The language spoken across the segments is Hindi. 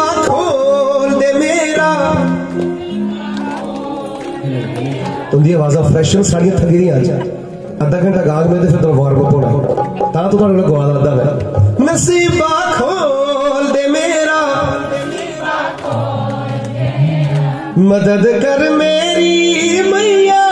नसीबा खोल दे मेरा तुंदी आवाज़ा फ्रैश साड़ियां थकी दी अज अद्धा घंटा गाग में फिर तुम वार्म अप होना ता तो तुहानू गवा लदा मैं नसीबा खोल दे मेरा मदद कर मेरी मैया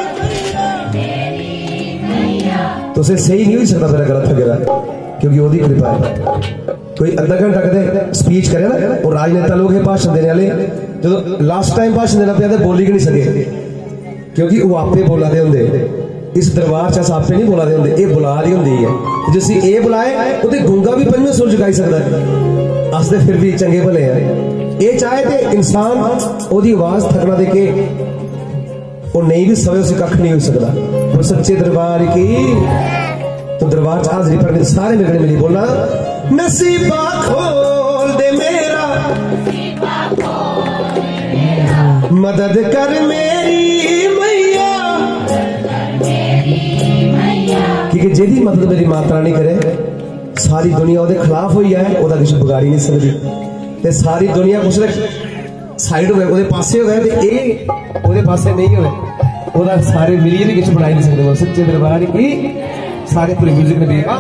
तुसे सही नहीं हो सकता मेरा गला थकेरा क्योंकि ओदी कृपा है कोई अद्धा घंटा कदे स्पीच करे ना और राजनेता लोग है भाषण देने वाले जो लास्ट टाइम भाषण देना पे बोली भी नहीं सके क्योंकि वो आपे बोला दे होंगे इस दरबार च अस आपे नहीं बोला दे होंगे ये बुला रही होंगी है जिस ये बुलाए वो गूंगा भी पंजों सुर चुकाई सकता है अस तो फिर भी चंगे भले हैं ये चाहे तो इंसान ओदी आवाज थकना दे के वो नहीं भी सवे उसे कख नहीं हो सकता और सच्चे दरबार की तो दरबार च हाजरी पर सारे मेरे मिली बोलना नसीबा खोल दे मेरा मदद कर मेरी मैया क्योंकि जेदी मदद मेरी माता रानी करे सारी दुनिया ओदे खिलाफ हुई है ओदा कुछ बिगाड़ी नहीं सकती ते सारी दुनिया कुछ साइड हो ओदे पासे हो गए ते ए ओदे पासे नहीं होए ओदा सारे मिलिए भी कुछ बनाई नहीं सकते सच्चे दरबार की सारे पूरे म्यूजिक में दिए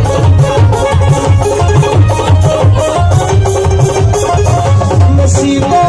नसीबा